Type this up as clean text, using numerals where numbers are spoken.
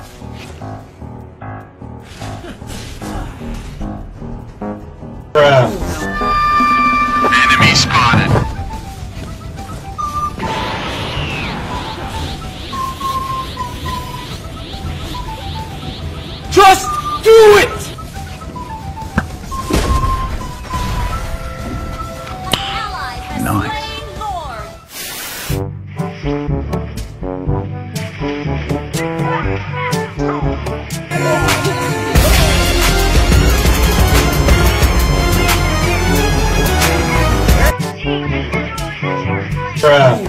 Enemy spotted. Just do it! Ally has Nice. slain Lord. Bruh.